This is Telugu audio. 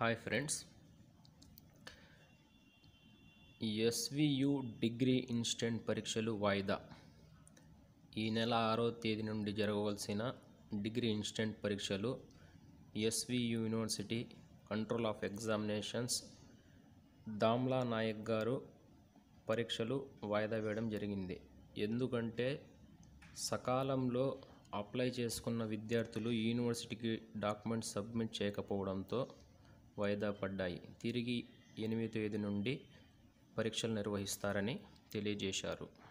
Hi friends, SVU degree instant పరీక్షలు వాయిదా. ఈ నెల 6వ తేదీ నుండి జరగవలసిన డిగ్రీ ఇన్స్టెంట్ పరీక్షలు SVU university control of examinations Damla Naik గారు పరీక్షలు వాయిదా వేయడం జరిగింది. ఎందుకంటే సకాలంలో అప్లై చేసుకున్న విద్యార్థులు యూనివర్సిటీకి డాక్యుమెంట్స్ సబ్మిట్ చేయకపోవడంతో వాయిదా పడ్డాయి. తిరిగి 8వ తేదీ నుండి పరీక్షలు నిర్వహిస్తారని తెలియజేశారు.